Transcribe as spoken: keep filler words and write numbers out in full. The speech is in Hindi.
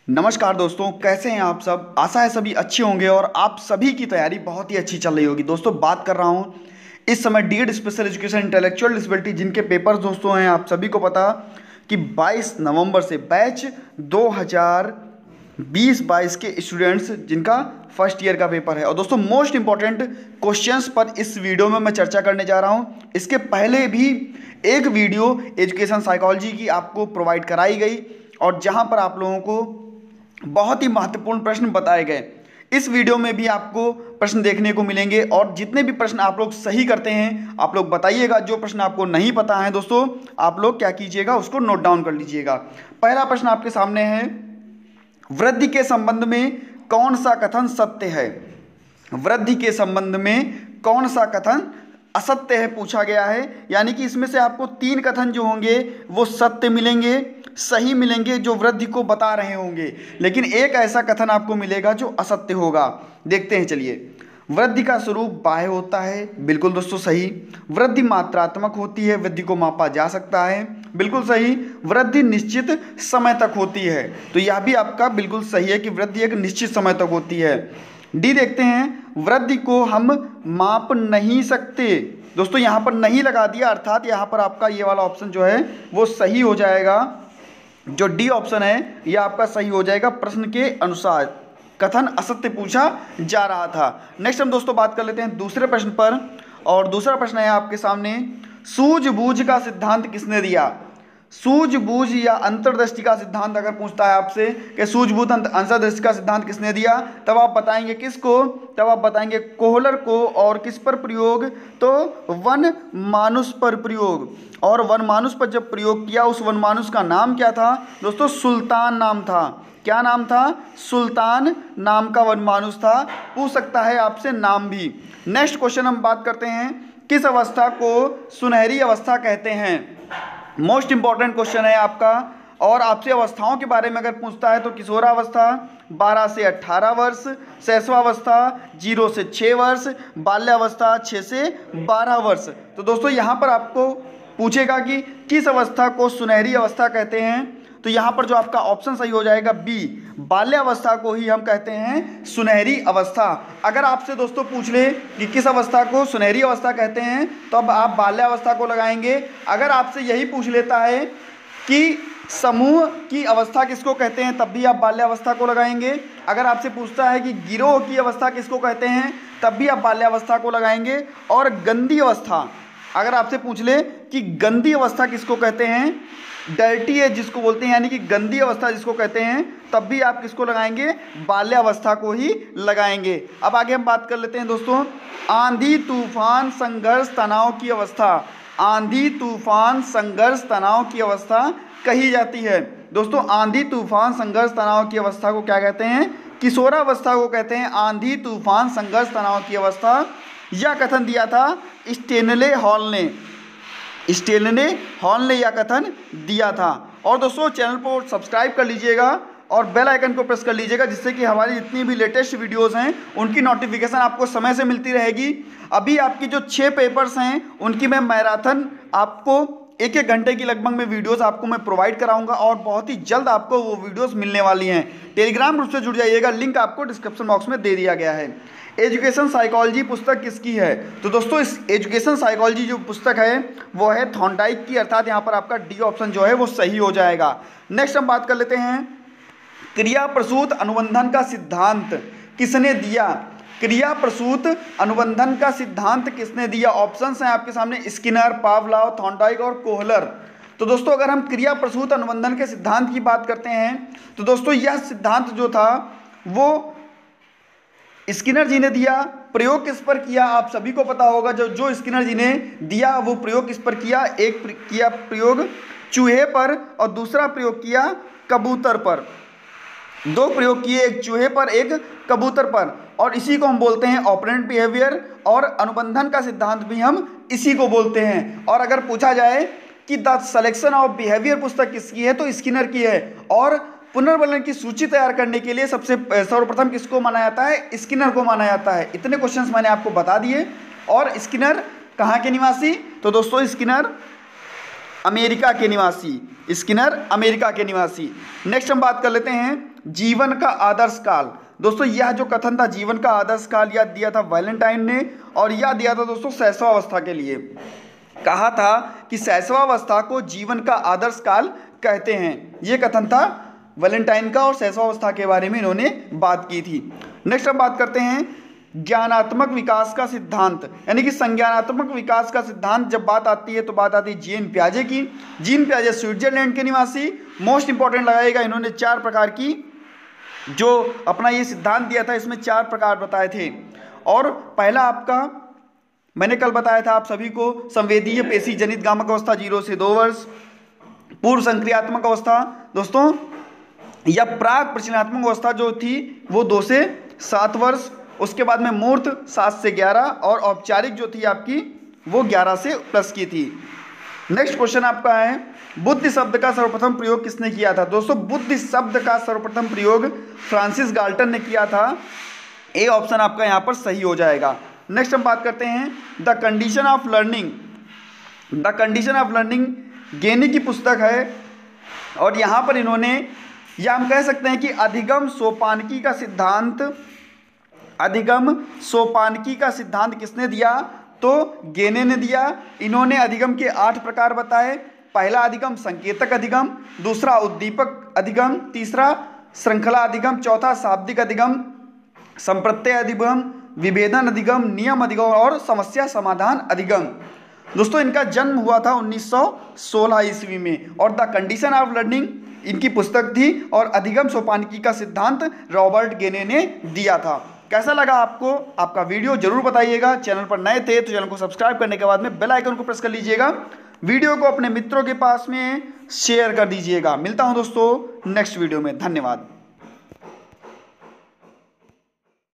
नमस्कार दोस्तों, कैसे हैं आप सब। आशा है सभी अच्छे होंगे और आप सभी की तैयारी बहुत ही अच्छी चल रही होगी। दोस्तों बात कर रहा हूं इस समय DEd special education intellectual disability जिनके पेपर्स दोस्तों हैं, आप सभी को पता कि बाईस नवंबर से बैच दो हज़ार बीस बाईस के स्टूडेंट्स जिनका फर्स्ट ईयर का पेपर है। और दोस्तों मोस्ट इंपॉर्टेंट क्वेश्चंस पर इस वीडियो में मैं चर्चा करने जा रहा हूं। इसके पहले भी एक वीडियो एजुकेशन साइकोलॉजी की आपको प्रोवाइड कराई गई और जहां पर आप लोगों को बहुत ही महत्वपूर्ण प्रश्न बताए गए। इस वीडियो में भी आपको प्रश्न देखने को मिलेंगे और जितने भी प्रश्न आप लोग सही करते हैं आप लोग बताइएगा। जो प्रश्न आपको नहीं पता है दोस्तों, आप लोग क्या कीजिएगा, उसको नोट डाउन कर लीजिएगा। पहला प्रश्न आपके सामने है, वृद्धि के संबंध में कौन सा कथन सत्य है। वृद्धि के संबंध में कौन सा कथन असत्य है पूछा गया है। यानी कि इसमें से आपको तीन कथन जो होंगे वो सत्य मिलेंगे, सही मिलेंगे, जो वृद्धि को बता रहे होंगे, लेकिन एक ऐसा कथन आपको मिलेगा जो असत्य होगा। देखते हैं चलिए। वृद्धि का स्वरूप बाह्य होता है, बिल्कुल दोस्तों सही। वृद्धि मात्रात्मक होती है, वृद्धि को मापा जा सकता है, बिल्कुल सही। वृद्धि निश्चित समय तक होती है, तो यह भी आपका बिल्कुल सही है कि वृद्धि एक निश्चित समय तक होती है। डी देखते हैं, वृद्धि को हम माप नहीं सकते। दोस्तों यहाँ पर नहीं लगा दिया, अर्थात यहाँ पर आपका ये वाला ऑप्शन जो है वो सही हो जाएगा। जो डी ऑप्शन है यह आपका सही हो जाएगा। प्रश्न के अनुसार कथन असत्य पूछा जा रहा था। नेक्स्ट हम दोस्तों बात कर लेते हैं दूसरे प्रश्न पर, और दूसरा प्रश्न है आपके सामने, सूझबूझ का सिद्धांत किसने दिया। सूझबूझ या अंतर्दृष्टि का सिद्धांत अगर पूछता है आपसे कि सूझबूझ अंतर्दृष्टि का सिद्धांत किसने दिया, तब आप बताएंगे किसको, तब आप बताएंगे कोहलर को। और किस पर प्रयोग, तो वन मानुष पर प्रयोग। और वन मानुष पर जब प्रयोग किया, उस वन मानुष का नाम क्या था दोस्तों, सुल्तान नाम था। क्या नाम था, सुल्तान नाम का वन मानुष था। पूछ सकता है आपसे नाम भी। नेक्स्ट क्वेश्चन हम बात करते हैं, किस अवस्था को सुनहरी अवस्था कहते हैं। मोस्ट इंपॉर्टेंट क्वेश्चन है आपका। और आपसे अवस्थाओं के बारे में अगर पूछता है तो किशोरावस्था बारह से अट्ठारह वर्ष, शैशवावस्था जीरो से छः वर्ष, बाल्यावस्था छः से बारह वर्ष। तो दोस्तों यहाँ पर आपको पूछेगा कि किस अवस्था को सुनहरी अवस्था कहते हैं, तो यहाँ पर जो आपका ऑप्शन सही हो जाएगा बी, बाल्यावस्था को ही हम कहते हैं सुनहरी अवस्था। अगर आपसे दोस्तों पूछ ले कि किस अवस्था को सुनहरी अवस्था कहते हैं, तो अब आप बाल्यावस्था को लगाएंगे। अगर आपसे यही पूछ लेता है कि समूह की अवस्था किसको कहते हैं, तब भी आप बाल्यावस्था को लगाएंगे। अगर आपसे पूछता है कि गिरोह की अवस्था किसको कहते हैं, तब भी आप बाल्यावस्था को लगाएंगे। और गंदी अवस्था, अगर आपसे पूछ ले कि गंदी अवस्था किसको कहते हैं, डर्टी एज जिसको बोलते हैं, यानी कि गंदी अवस्था जिसको कहते हैं, तब भी आप किसको लगाएंगे, बाल्यावस्था को ही लगाएंगे। अब आगे हम बात कर लेते हैं दोस्तों, आंधी तूफान संघर्ष तनाव की अवस्था। आंधी तूफान संघर्ष तनाव की अवस्था कही जाती है। दोस्तों आंधी तूफान संघर्ष तनाव की अवस्था को क्या कहते हैं, किशोरावस्था को कहते हैं। आंधी तूफान संघर्ष तनाव की अवस्था, यह कथन दिया था स्टेनले हॉल ने। स्टेनले हॉल ने यह कथन दिया था। और दोस्तों चैनल को सब्सक्राइब कर लीजिएगा और बेल आइकन को प्रेस कर लीजिएगा, जिससे कि हमारी जितनी भी लेटेस्ट वीडियोस हैं उनकी नोटिफिकेशन आपको समय से मिलती रहेगी। अभी आपकी जो छः पेपर्स हैं उनकी मैं मैराथन आपको एक एक घंटे की लगभग में वीडियोस आपको मैं प्रोवाइड कराऊंगा और बहुत ही जल्द आपको वो वीडियोस मिलने वाली हैं। टेलीग्राम ग्रुप से जुड़ जाइएगा, लिंक आपको डिस्क्रिप्शन बॉक्स में दे दिया गया है। एजुकेशन साइकोलॉजी पुस्तक किसकी है, तो दोस्तों इस एजुकेशन साइकोलॉजी जो पुस्तक है वो है थॉर्नडाइक की, अर्थात यहाँ पर आपका डी ऑप्शन जो है वो सही हो जाएगा। नेक्स्ट हम बात कर लेते हैं, क्रिया प्रसूत अनुबंधन का सिद्धांत किसने दिया। क्रिया प्रसूत अनुबंधन का सिद्धांत किसने दिया। ऑप्शंस हैं आपके सामने, स्किनर, पावलोव, थॉर्नडाइक और कोहलर। तो दोस्तों अगर हम क्रिया प्रसूत अनुबंधन के सिद्धांत की बात करते हैं तो दोस्तों यह सिद्धांत जो था वो स्किनर जी ने दिया। प्रयोग किस पर किया आप सभी को पता होगा। जो जो स्किनर जी ने दिया वो प्रयोग किस पर किया, एक किया प्रयोग चूहे पर और दूसरा प्रयोग किया कबूतर पर। दो प्रयोग किए, एक चूहे पर एक कबूतर पर, और इसी को हम बोलते हैं ऑपरेंट बिहेवियर। और अनुबंधन का सिद्धांत भी हम इसी को बोलते हैं। और अगर पूछा जाए कि द सिलेक्शन ऑफ बिहेवियर पुस्तक किसकी है, तो स्किनर की है। और पुनर्वलन की सूची तैयार करने के लिए सबसे सर्वप्रथम किसको माना जाता है, स्किनर को माना जाता है। इतने क्वेश्चंस मैंने आपको बता दिए। और स्किनर कहाँ के निवासी, तो दोस्तों स्किनर अमेरिका के निवासी, स्किनर अमेरिका के निवासी। नेक्स्ट हम बात कर लेते हैं जीवन का आदर्श काल। दोस्तों यह जो कथन था जीवन का आदर्श काल, यह दिया था वैलेंटाइन ने, और यह दिया था दोस्तों शैशवावस्था के लिए। कहा था कि शैशवावस्था को जीवन का आदर्श काल कहते हैं। यह कथन था वैलेंटाइन का और शैशवावस्था के बारे में इन्होंने बात की थी। नेक्स्ट हम बात करते हैं ज्ञानात्मक विकास का सिद्धांत, यानी कि संज्ञानात्मक विकास का सिद्धांत जब बात आती है तो बात आती है जीन पियाजे की। जीन पियाजे स्विट्जरलैंड के निवासी। मोस्ट इंपॉर्टेंट लगाएगा, इन्होंने चार प्रकार की जो अपना ये सिद्धांत दिया था, इसमें चार प्रकार बताए थे। और पहला आपका मैंने कल बताया था आप सभी को, संवेदीय पेशी जनित गामक अवस्था जीरो से दो वर्ष, पूर्व संक्रियात्मक अवस्था दोस्तों या प्राक प्रचलनात्मक अवस्था जो थी वो दो से सात वर्ष, उसके बाद में मूर्त सात से ग्यारह, और औपचारिक जो थी आपकी वो ग्यारह से प्लस की थी। नेक्स्ट क्वेश्चन आपका है बुद्धि शब्द का सर्वप्रथम प्रयोग किसने किया था। दोस्तों बुद्धि शब्द का सर्वप्रथम प्रयोग फ्रांसिस गाल्टन ने किया था। ए ऑप्शन आपका यहाँ पर सही हो जाएगा। नेक्स्ट हम बात करते हैं the condition of learning. The condition of learning Gagne की पुस्तक है, और यहाँ पर इन्होंने, या हम कह सकते हैं कि अधिगम सोपानकी का सिद्धांत, अधिगम सोपानकी का सिद्धांत किसने दिया, तो गेने ने दिया। इन्होंने अधिगम के आठ प्रकार बताए। पहला अधिगम संकेतक अधिगम, दूसरा उद्दीपक अधिगम, तीसरा श्रृंखला अधिगम, चौथा शाब्दिक अधिगम, संप्रत्यय अधिगम, विभेदन अधिगम, नियम अधिगम और समस्या समाधान अधिगम। दोस्तों इनका जन्म हुआ था उन्नीस सौ सोलह ईस्वी में, और द कंडीशन ऑफ लर्निंग इनकी पुस्तक थी, और अधिगम सोपानकी का सिद्धांत रॉबर्ट गेने ने दिया था। कैसा लगा आपको आपका वीडियो जरूर बताइएगा। चैनल पर नए थे तो चैनल को सब्सक्राइब करने के बाद में बेल आइकन को प्रेस कर लीजिएगा। वीडियो को अपने मित्रों के पास में शेयर कर दीजिएगा। मिलता हूं दोस्तों नेक्स्ट वीडियो में। धन्यवाद।